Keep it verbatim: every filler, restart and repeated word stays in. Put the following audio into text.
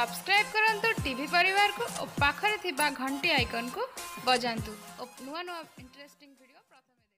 subscribe करंतु TV परिवार को और पाखरे थिबा घंटी आइकन को बजांतु और नुआ नुआ इंटरेस्टिंग वीडियो प्रथम